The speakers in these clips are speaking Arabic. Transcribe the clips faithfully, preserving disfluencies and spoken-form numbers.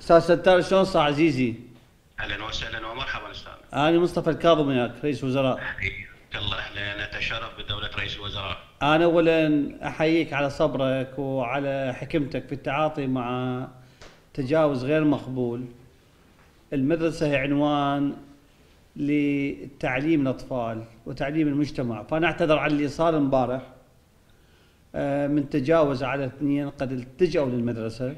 استاذ ستار، شلون صار عزيزي؟ اهلا وسهلا ومرحبا استاذ. انا مصطفى الكاظم وياك رئيس وزراء. حياك الله، اهلا، نتشرف بدولة رئيس الوزراء. انا اولا احييك على صبرك وعلى حكمتك في التعاطي مع تجاوز غير مقبول. المدرسة هي عنوان لتعليم الأطفال وتعليم المجتمع، فأنا أعتذر عن اللي صار امبارح آه، من تجاوز على اثنين قد التجأوا للمدرسة،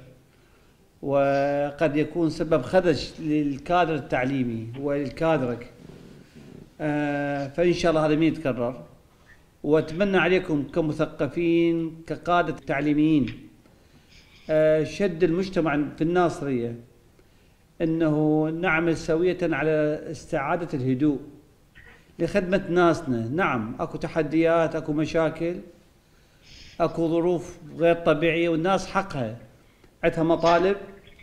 وقد يكون سبب خدش للكادر التعليمي وللكادرك. آه، فإن شاء الله هذا ما يتكرر، وأتمنى عليكم كمثقفين كقادة تعليميين آه، شد المجتمع في الناصرية انه نعمل سوية على استعادة الهدوء لخدمة ناسنا. نعم اكو تحديات، اكو مشاكل، اكو ظروف غير طبيعية، والناس حقها عندها مطالب،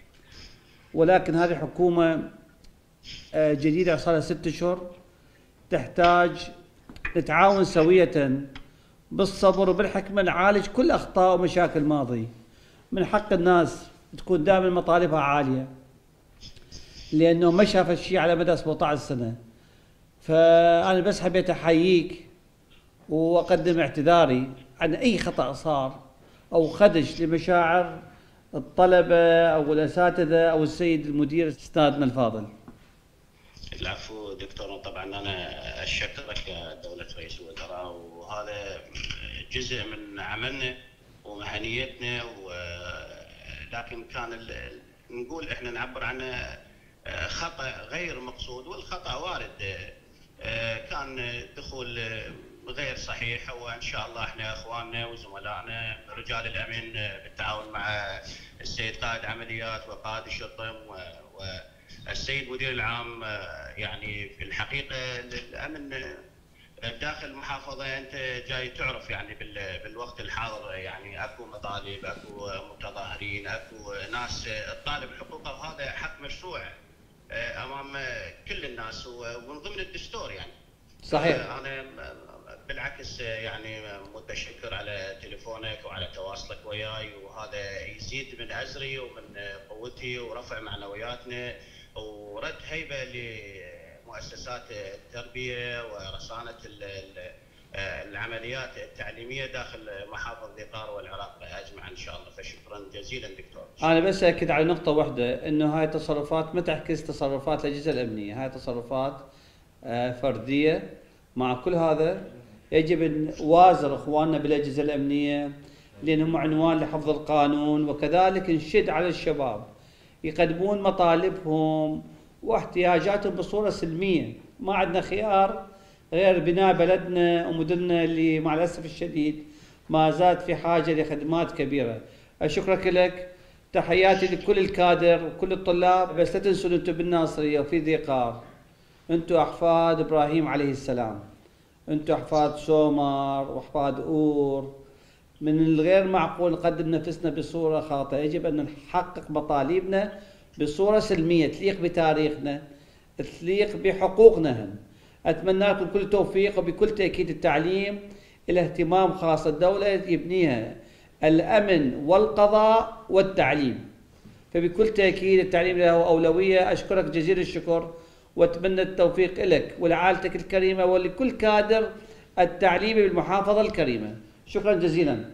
ولكن هذه حكومة آه، جديدة صار لها ست اشهر، تحتاج نتعاون سوية بالصبر وبالحكمة نعالج كل اخطاء ومشاكل الماضي. من حق الناس تكون دائما مطالبها عالية، لانه ما شاف الشيء على مدى سبعة عشر سنه. فانا بس حبيت احييك واقدم اعتذاري عن اي خطا صار او خدش لمشاعر الطلبه او الاساتذه او السيد المدير استاذنا الفاضل. العفو دكتور، طبعا انا اشكرك دولة رئيس الوزراء، وهذا جزء من عملنا ومهنيتنا، ولكن كان ال- نقول احنا نعبر عنه خطأ غير مقصود، والخطأ وارد. كان دخول غير صحيح، وان شاء الله احنا اخواننا وزملائنا رجال الامن بالتعاون مع السيد قائد عمليات وقائد الشرطه والسيد مدير العام، يعني في الحقيقه الامن داخل المحافظه انت جاي تعرف يعني بالوقت الحاضر، يعني اكو مطالب، اكو متظاهرين، اكو ناس تطالب حقوقها، وهذا حق مشروع امام كل الناس ومن ضمن الدستور يعني. صحيح. انا بالعكس يعني متشكر على تليفونك وعلى تواصلك وياي، وهذا يزيد من ازري ومن قوتي ورفع معنوياتنا ورد هيبه لمؤسسات التربيه ورصانه العمليات التعليميه داخل محافظه ذقار والعراق اجمع ان شاء الله. فشكرا جزيلا دكتور. انا بس اكد على نقطه واحده، انه هاي التصرفات ما تعكس تصرفات الاجهزه الامنيه، هاي تصرفات آه، فرديه. مع كل هذا يجب ان نوازر اخواننا بالاجهزه الامنيه، لانهم عنوان لحفظ القانون، وكذلك نشد على الشباب يقدمون مطالبهم واحتياجاتهم بصوره سلميه. ما عندنا خيار غير بناء بلدنا ومدننا اللي مع الاسف الشديد ما زالت في حاجه لخدمات كبيره. شكرا لك، تحياتي لكل الكادر وكل الطلاب. بس لا تنسوا انتم بالناصريه وفي ذقار انتم احفاد ابراهيم عليه السلام، انتم احفاد سومر واحفاد اور. من الغير معقول نقدم نفسنا بصوره خاطئه، يجب ان نحقق مطالبنا بصوره سلميه تليق بتاريخنا، تليق بحقوقنا هم. اتمنى لكم كل توفيق، وبكل تاكيد التعليم له اهتمام خاص، الدوله يبنيها الامن والقضاء والتعليم، فبكل تاكيد التعليم له اولويه. اشكرك جزيل الشكر، واتمنى التوفيق لك ولعائلتك الكريمه ولكل كادر التعليمي بالمحافظه الكريمه. شكرا جزيلا.